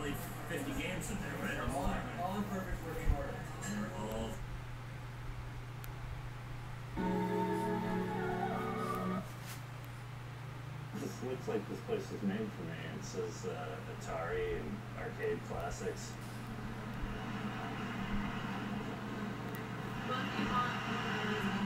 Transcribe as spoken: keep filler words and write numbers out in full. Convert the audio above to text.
only fifty games in there, right? Or All, more. all in perfect working order. And they're all. This looks like this place was made for me. It says uh, Atari and arcade classics. Well, if you want